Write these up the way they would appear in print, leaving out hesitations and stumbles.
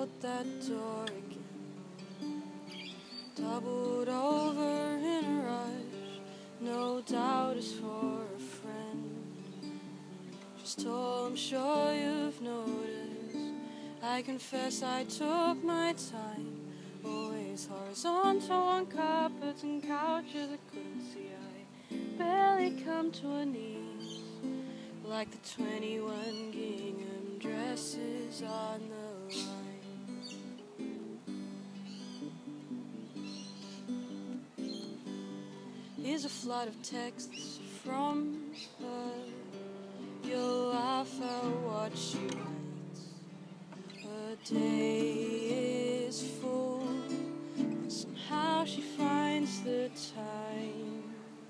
out that door again, doubled over in a rush, no doubt it's for a friend. Just told I'm sure you've noticed, I confess I took my time, always horizontal on carpets and couches I couldn't see. I barely come to her knees, like the 21 gingham dresses on the line. Here's a flood of texts from her, you'll laugh at what she writes. Her day is full, but somehow she finds the time.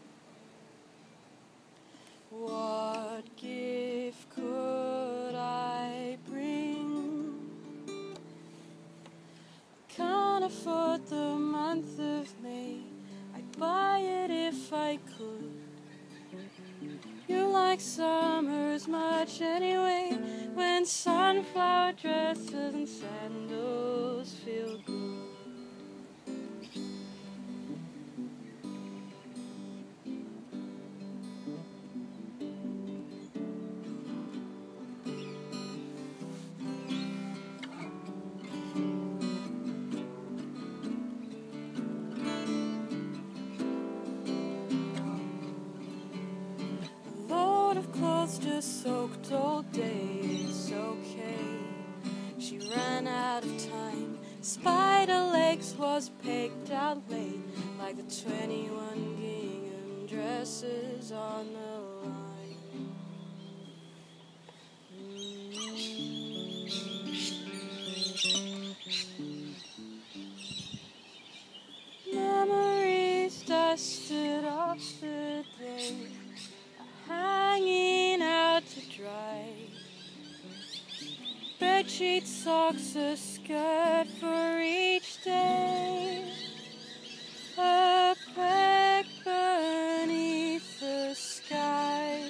What gift could I bring? Can't afford the month of May, I'd buy it if I could. You like summer as much anyway, when sunflower dresses and sandals feel good. Just soaked all day, it's okay. She ran out of time, spider legs was picked out late, like the 21 gingham dresses on the line. Memories dusted off the day, hanging out to dry. Bedsheet, socks, a skirt for each day. A peck beneath the sky,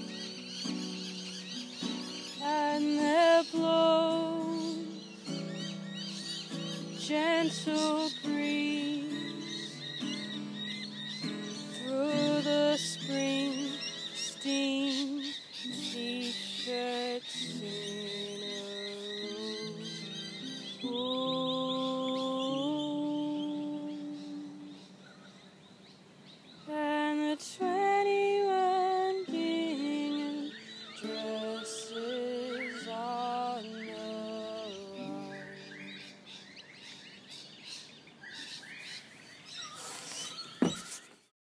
and there blows gentle breeze.